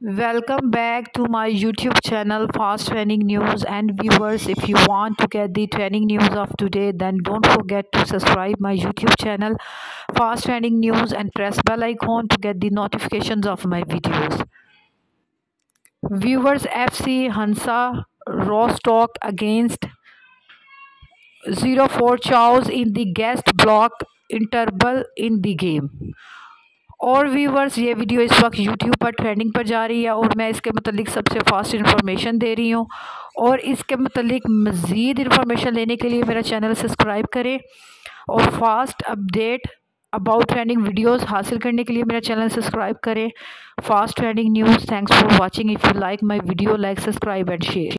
Welcome back to my YouTube channel Fast Trending News. And viewers, if you want to get the trending news of today, then don't forget to subscribe my YouTube channel Fast Trending News and press bell icon to get the notifications of my videos. Viewers, FC Hansa Rostock against 0-4 chows in the guest block interval in the game. और viewers, ये video इस वक्त YouTube पर trending पर जा रही है और मैं इसके मतलब सबसे फास्ट इन्फॉर्मेशन दे रही हूँ। और इसके मतलब मज़ीद इन्फॉर्मेशन लेने के लिए मेरा चैनल सब्सक्राइब करें और fast update about trending videos हासिल करने के लिए मेरा चैनल सब्सक्राइब करें। Fast trending news. Thanks for watching. If you like my video, like, subscribe and share.